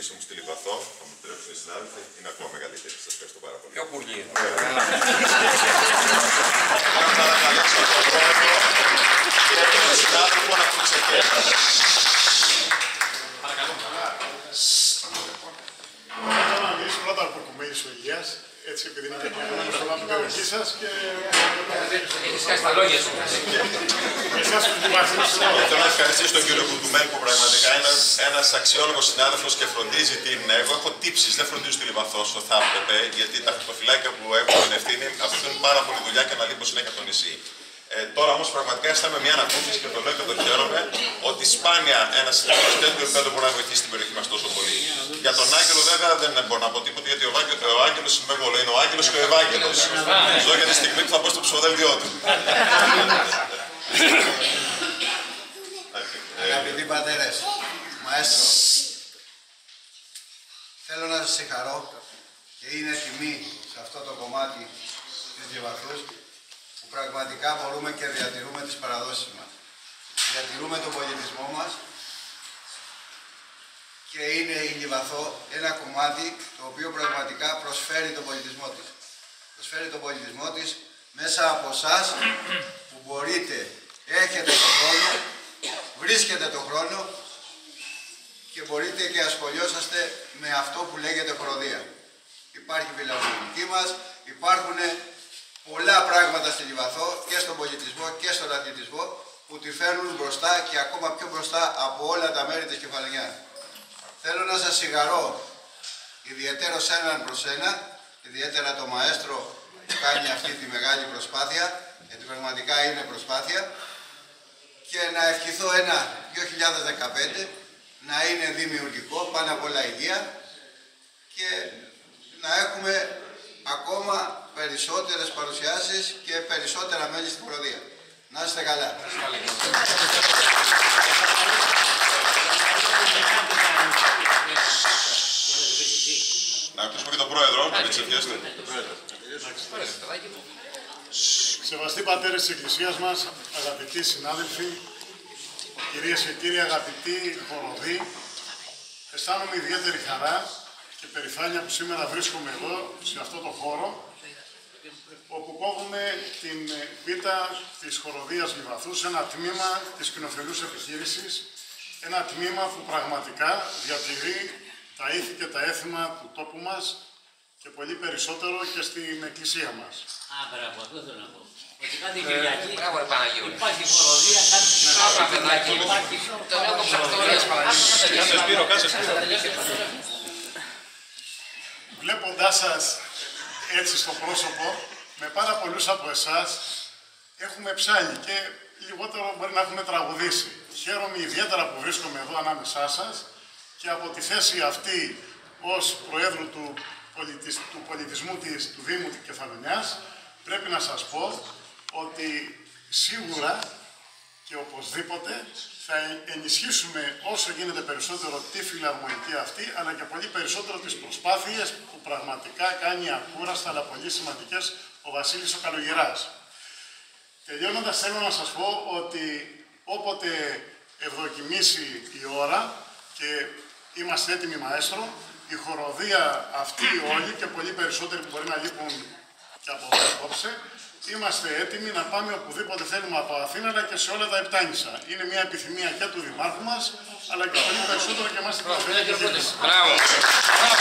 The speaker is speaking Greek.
πίσω μου στη Λιβαθό, θα μου επιτρέψουν οι συνάδελφοι, είναι ακόμα μεγαλύτερη. Σας ευχαριστώ πάρα πολύ. Πιο κουρλί. Θα παρακαλέσω τον πρόεδρο και τον συνάδελφο να τον ξεκινήσει. Παρακαλώ. Θέλω να μιλήσω πρώτα από Οικουμένης ο Ηλίας, έτσι επειδή είναι και κινούμενος από την περιοχή σας και... Έχεις κάνει τα λόγια σου. Εσάς που δημιουργήσατε. Θέλω να ευχαριστήσω τον κύριο Κουτουμέν που πραγματικά είναι ένας αξιόλογος συνάδελφος και φροντίζει την... Εγώ έχω τύψεις, δεν φροντίζω τη Λιβαθό όσο θα έπρεπε, γιατί τα χαρτοφυλάκια που έχουν την ευθύνη αφήνουν πάρα πολύ δουλειά και αναλείπουν συνέχεια το νησί. Τώρα όμως πραγματικά αισθάνομαι μια ανακούφιση και το λέω και το χαίρομαι ότι σπάνια ένας συνάδελφος τέτοιο επίπεδο μπορεί να βοηθήσει την περιοχή μας τόσο πολύ. Για τον Άγγελο βέβαια δεν μπορώ να πω τίποτα γιατί ο Άγγελος είναι μεγάλο, είναι ο Άγγελος και ο Ευάγγελος. Ζω για τη στιγμή που θα πω στο ψηφοδέλτιό του. Αγαπητοί πατέρες, μαέστρο, θέλω να σας συγχαρώ και είναι τιμή σε αυτό το κομμάτι της Λιβαθούς που πραγματικά μπορούμε και διατηρούμε τις παραδόσεις μας. Διατηρούμε τον πολιτισμό μας και είναι η Λιβαθό ένα κομμάτι το οποίο πραγματικά προσφέρει τον πολιτισμό της. Προσφέρει τον πολιτισμό της μέσα από εσάς που μπορείτε, έχετε τον χρόνο, βρίσκετε τον χρόνο και μπορείτε και ασχολιόσαστε με αυτό που λέγεται χοροδία. Υπάρχει η φιλαρμονική μας, υπάρχουν πολλά πράγματα στη Λιβαθό και στον πολιτισμό και στον αθλητισμό που τη φέρνουν μπροστά και ακόμα πιο μπροστά από όλα τα μέρη της Κεφαλονιάς. Θέλω να σας συγχαρώ ιδιαιτέρως έναν προς ένα, ιδιαίτερα το μαέστρο που κάνει αυτή τη μεγάλη προσπάθεια, γιατί πραγματικά είναι προσπάθεια, και να ευχηθώ ένα 2015 να είναι δημιουργικό, πάνω απ' όλα υγεία και να έχουμε ακόμα περισσότερες παρουσιάσεις και περισσότερα μέλη στην χοροδία. Να είστε καλά. Να ακούσουμε και τον πρόεδρο, να εξεφιάστε. Σεβαστοί πατέρες της Εκκλησίας μας, αγαπητοί συνάδελφοι, κυρίες και κύριοι, αγαπητοί χοροδοί, αισθάνομαι ιδιαίτερη χαρά και περηφάνεια που σήμερα βρίσκομαι εδώ, σε αυτό το χώρο, όπου κόβουμε την πίτα της χοροδίας Λιβαθού σε ένα τμήμα της κοινοφελούς επιχείρησης, ένα τμήμα που πραγματικά διατηρεί τα ήθη και τα έθιμα του τόπου μας και πολύ περισσότερο και στην εκκλησία μας. Μπράβο, αυτό θέλω να πω. Ότι κάθε Κυριακή Υπάρχει χοροδία, κάθε Κυριακή υπάρχει Βλέποντάς σας έτσι στο πρόσωπο, με πάρα πολλούς από εσάς έχουμε ψάλει και λιγότερο μπορεί να έχουμε τραγουδήσει. Χαίρομαι ιδιαίτερα που βρίσκομαι εδώ ανάμεσά σας και από τη θέση αυτή ως Προέδρου του πολιτισμού του Δήμου της Κεφαλονιάς πρέπει να σας πω ότι σίγουρα και οπωσδήποτε θα ενισχύσουμε όσο γίνεται περισσότερο τη φιλαρμονική αυτή, αλλά και πολύ περισσότερο τις προσπάθειες που πραγματικά κάνει ακούραστα αλλά πολύ σημαντικές ο Βασίλης ο Καλογεράς. Τελειώνοντας θέλω να σας πω ότι όποτε ευδοκιμήσει η ώρα και είμαστε έτοιμοι μαέστρο, η χοροδία αυτή όλοι και πολύ περισσότεροι που μπορεί να λείπουν και από εδώ απόψε, είμαστε έτοιμοι να πάμε οπουδήποτε θέλουμε από Αθήνα αλλά και σε όλα τα Επτάνησα. Είναι μια επιθυμία και του Δημάρχου μας, αλλά και πολύ περισσότερο και εμάς στην περιφέρεια. Μπράβο!